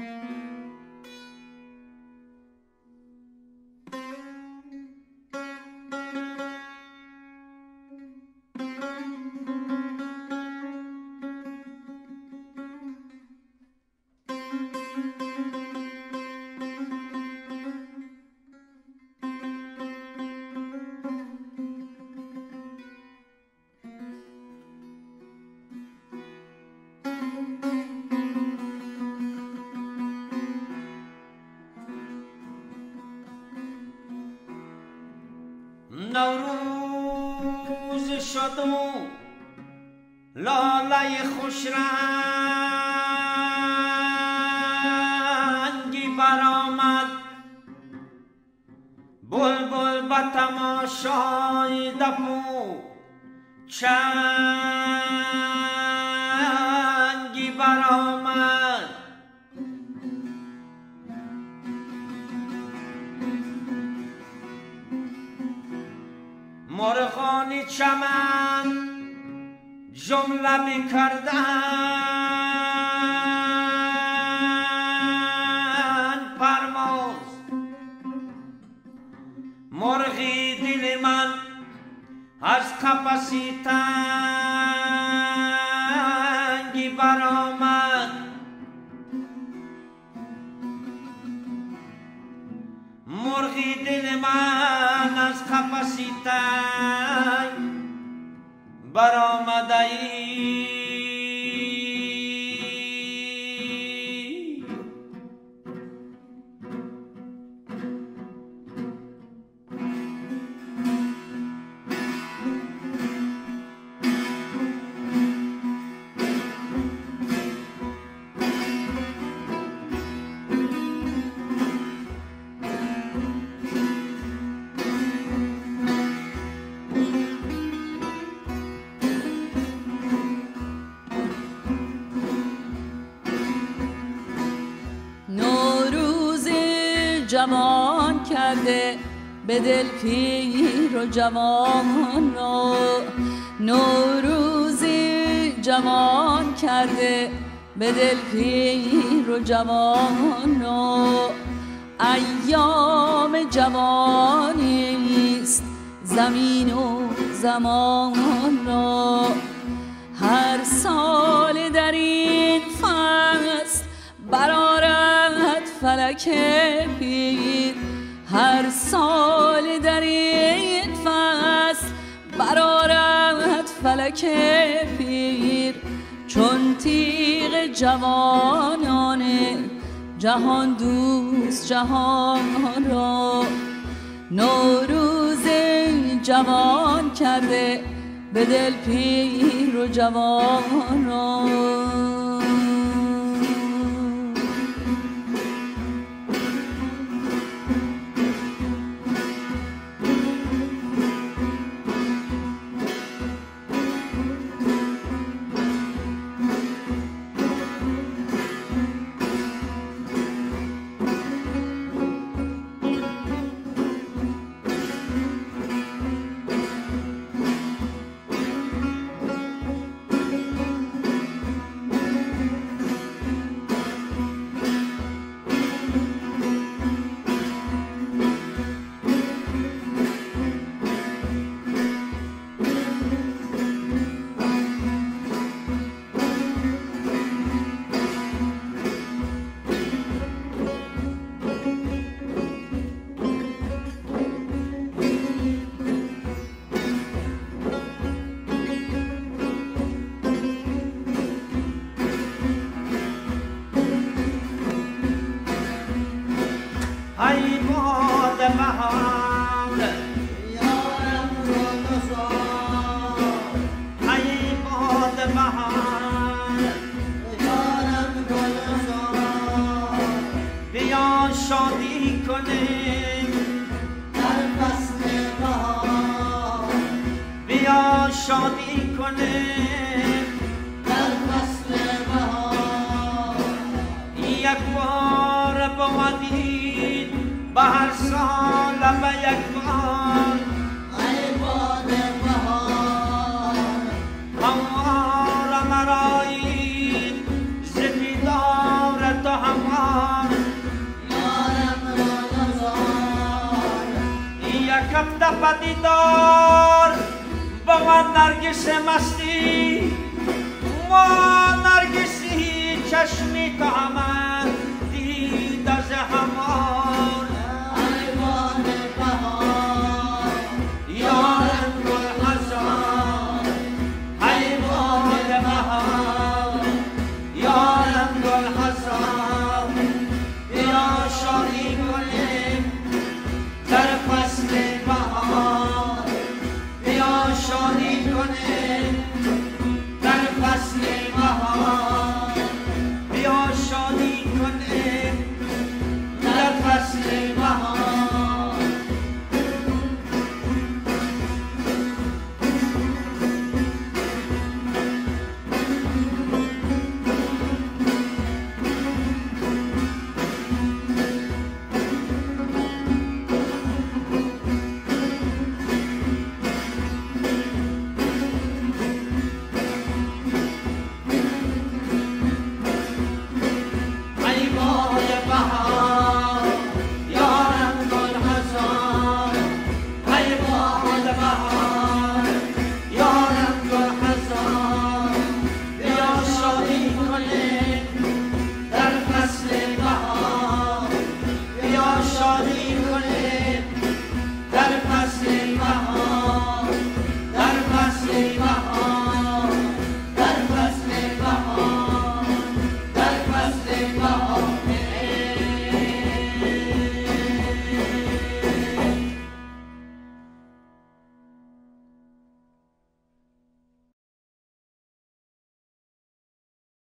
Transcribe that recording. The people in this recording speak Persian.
نوروز شد و لاله خوش رنگی برآمد، بلبل به تماشای دف و چنگی برآمد. مرغان چمن جمله می‌کردند پرواز، مرغی دل من از قفسی تنگی برآمد. مرغی دل من از قفسی تنگ برآمده ای. جوان کرده به دل پیر و جوان را، نوروزی جوان کرده به دل پیر و جوان را. ایام جوانی است زمین و زمان را، هر سال در این فصل برآرد فلک پیر، هر سال در این فصل برآرد فلک پیر. چون تیغ جوانان جهان دوست جهان را، نوروز جوان کرده به دل پیر و جوان را. شادی کنیم در فصل بهار، بیا شادی کنیم در فصل بهار. یک بار بودید به هر سال به یک بار، ای باد بهار هموار مرایید ز دیدار تو هموار. رفته پدیدار با من نرگس مستی ما نرگسی چشمی تو همه